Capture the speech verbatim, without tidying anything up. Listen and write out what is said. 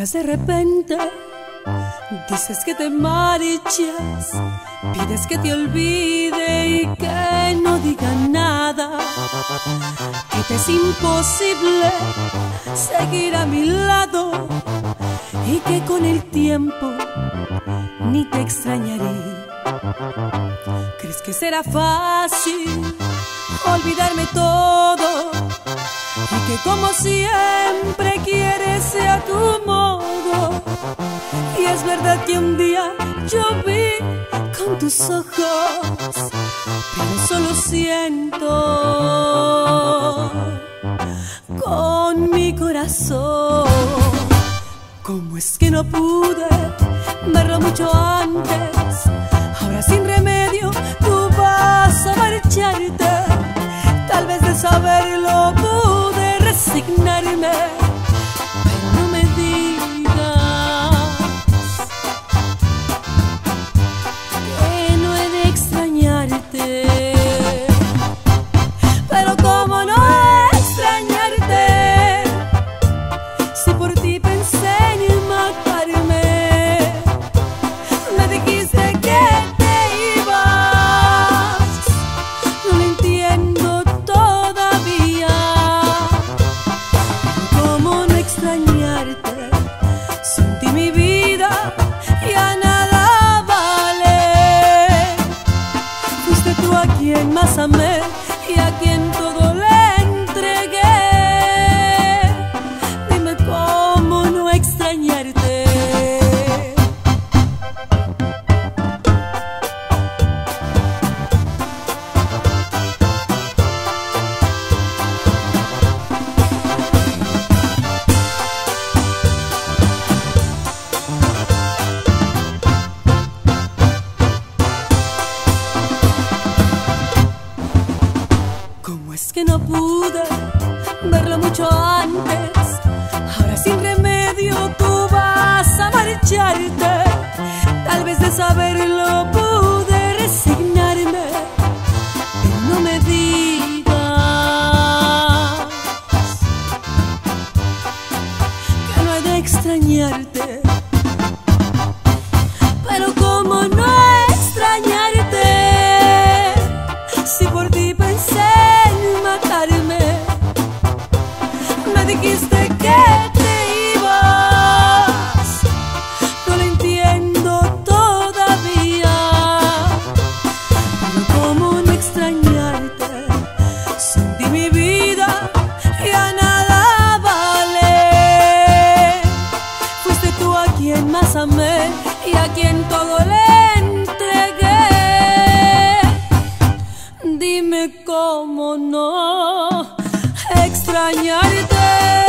llegas de repente, dices que te marchas, pides que te olvide y que no diga nada, que te es imposible seguir a mi lado y que con el tiempo ni te extrañaré. ¿Crees que será fácil olvidarme todo y que como siempre quieres sea tu modo? Y es verdad que un día yo vi con tus ojos, pero solo siento con mi corazón. ¿Cómo es que no pude verlo mucho antes? Ahora sin remedio tú vas a marcharte. Tal vez de saberlo pude resignarme, pero no me digas que no he de extrañarte. Pero cómo no extrañarte si por ti pensé en matarme. Me dijiste que te ibas, no lo entiendo todavía. Cómo no extrañarte, sin ti mi vida ya nada vale. Fuiste tú a quien más amé y a quien todo le entregué. Dime cómo no extrañarte. ¿Cómo es que no pude verlo mucho antes? Ahora sin remedio tú vas a marcharte. Tal vez de saberlo pude resignarme, pero no me digas que no he de extrañarte. Pero cómo no extrañarte si por ti pensé en matarme. Me dijiste que te ibas, no lo entiendo todavía. Pero cómo no extrañarte, sin ti mi vida ya nada vale. Fuiste tú a quien más amé y a quien todo le entregué. Dime cómo no extrañarte.